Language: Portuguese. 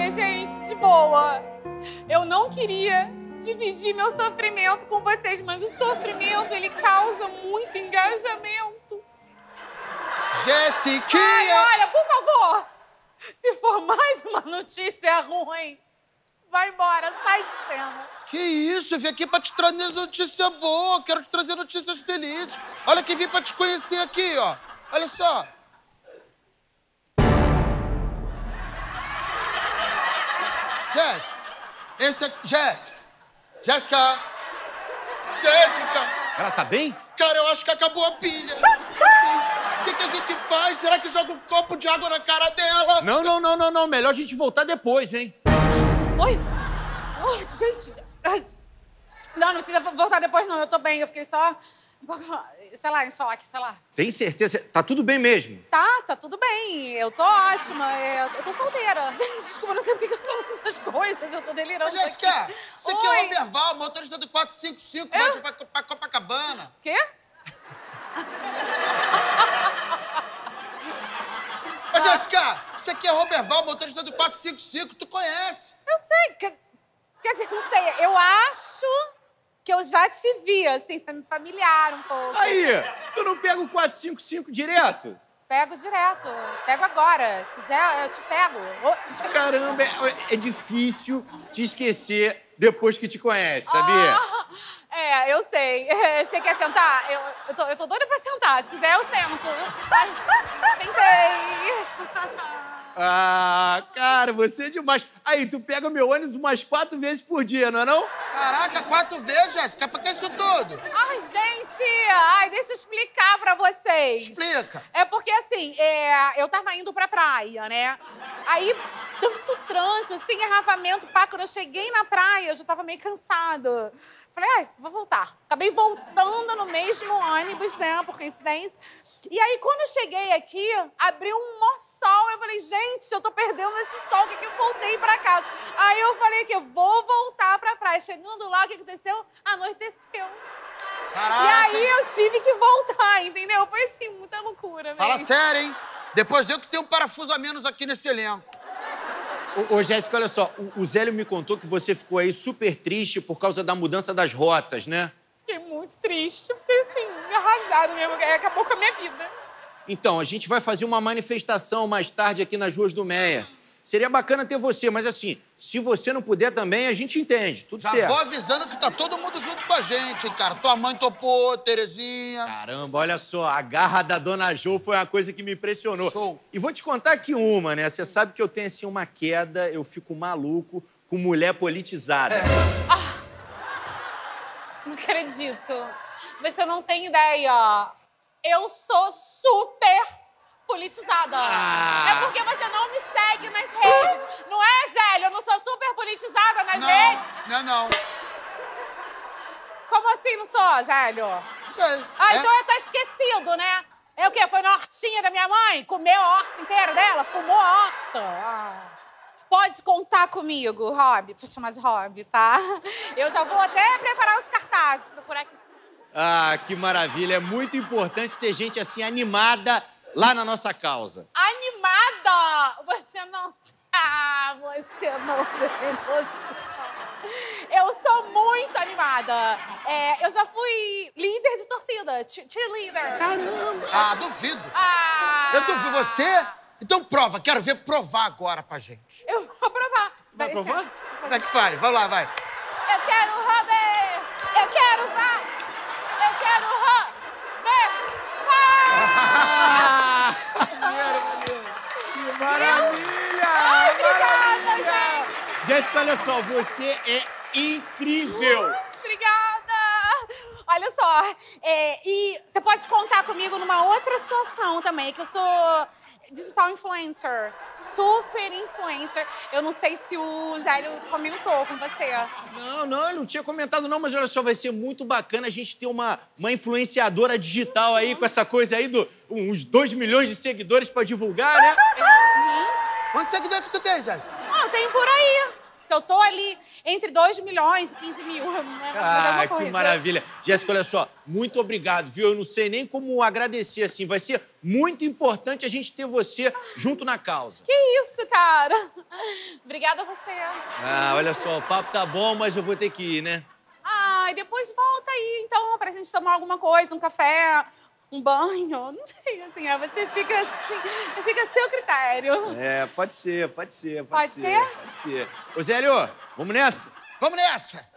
Olha, gente, de boa. Eu não queria dividir meu sofrimento com vocês, mas o sofrimento, ele causa muito engajamento. Jéssica! Olha, por favor, se for mais uma notícia ruim, vai embora, sai de cena. Que isso? Eu vim aqui pra te trazer notícia boa. Quero te trazer notícias felizes. Olha que vim pra te conhecer aqui, ó. Olha só. Jéssica. Esse é... Jéssica. Jéssica. Jéssica. Ela tá bem? Cara, eu acho que acabou a pilha. O que a gente faz? Será que joga um copo de água na cara dela? Não. Melhor a gente voltar depois, hein? Oi? Oh, gente... Ai. Não precisa voltar depois, não. Eu tô bem, eu fiquei só... Sei lá, em choque, sei lá. Tem certeza? Tá tudo bem mesmo? Tá tudo bem. Eu tô ótima. Eu tô solteira. Gente, desculpa, não sei por que eu tô falando essas coisas. Eu tô delirando. Ô, Jéssica, aqui. você aqui é o Roberval, motorista do 455, vai pra Copacabana. Quê? Ô, Jéssica, você aqui é o Roberval, motorista do 455, tu conhece? Eu sei. Quer dizer, não sei. Eu acho que eu já te vi, assim, tá me familiar um pouco. Aí, tu não pega o 455 direto? Pego direto. Pego agora. Se quiser, eu te pego. Caramba, é difícil te esquecer depois que te conhece, sabia? Eu sei. Você quer sentar? Eu tô doida pra sentar. Se quiser, eu sento. Ai, sentei. Ah, cara, você é demais. Aí, tu pega meu ônibus umas 4 vezes por dia, não é não? Caraca, 4 vezes, Jéssica? Pra que isso tudo? Ai, gente! Deixa eu explicar pra vocês. Explica. É porque, assim, eu tava indo pra praia, né? Aí, tanto trânsito, assim, engarrafamento, pá, quando eu cheguei na praia, eu já tava meio cansada. Falei, vou voltar. Acabei voltando no mesmo ônibus, né, por coincidência. E aí, quando eu cheguei aqui, abriu um mó sol. Eu falei, gente, eu tô perdendo esse sol, que eu voltei pra casa? Aí eu falei que eu vou voltar pra praia. Chegando lá, o que aconteceu? Anoiteceu. Caraca. E aí eu tive que voltar, entendeu? Foi assim, muita loucura mesmo. Fala sério, hein? Depois eu que tenho um parafuso a menos aqui nesse elenco. Ô, Jéssica, olha só, o Zélio me contou que você ficou aí super triste por causa da mudança das rotas, né? Fiquei muito triste, fiquei assim, arrasada mesmo, acabou com a minha vida. Então, a gente vai fazer uma manifestação mais tarde aqui nas ruas do Meia. Seria bacana ter você, mas assim, se você não puder também, a gente entende, tudo Já certo. vou avisando que tá todo mundo junto com a gente, hein, cara. Tua mãe topou, Terezinha. Caramba, olha só, a garra da Dona Jo foi uma coisa que me impressionou. Show. E vou te contar aqui uma, né? Você sabe que eu tenho, assim, uma queda, eu fico maluco com mulher politizada. Não acredito. Você não tem ideia. Eu sou super politizada. É porque você não me segue nas redes. Não é, Zélio? Eu não sou super politizada nas redes? Não. Como assim não sou, Zélio? Sei. Então tá esquecido, né? É o quê? Foi na hortinha da minha mãe? Comeu a horta inteira dela? Fumou a horta? Pode contar comigo, Rob. Vou te chamar de Rob, tá? Eu já vou até preparar os cartazes, procurar aqui. Ah, que maravilha. É muito importante ter gente assim animada lá na nossa causa. Animada? Você não tem noção. Eu sou muito animada. Eu já fui líder de torcida, cheerleader. Caramba! Duvido. Eu duvido você? Então prova, quero ver provar agora pra gente. Eu vou provar. Vai provar? Como é que faz? Vai lá, vai. Eu quero Robert! Eu quero vá! Eu quero Que maravilha! Obrigada, gente! Jéssica, olha só, você é incrível! Obrigada! Olha só, e você pode contar comigo numa outra situação também, que eu sou digital influencer, super influencer. Eu não sei se o Zélio comentou com você. Não, ele não tinha comentado não, mas olha só, vai ser muito bacana a gente ter uma influenciadora digital aí, com essa coisa aí, uns 2 milhões de seguidores pra divulgar, né? Quantos seguidores que tu tem, Jéssica? Eu tenho por aí. Eu tô ali entre 2 milhões e 15 mil. Mas é uma Que coisa. maravilha. Jéssica, olha só, muito obrigado, viu? Eu não sei nem como agradecer, assim. Vai ser muito importante a gente ter você junto na causa. Que isso, cara? Obrigada a você. Olha só, o papo tá bom, mas eu vou ter que ir, né? Ai, depois volta aí, então, pra gente tomar alguma coisa, um café, um banho. Não sei, assim, você fica assim, fica a seu critério. Pode ser, pode ser. Pode ser? Pode ser. Ô, Zélio, vamos nessa? Vamos nessa!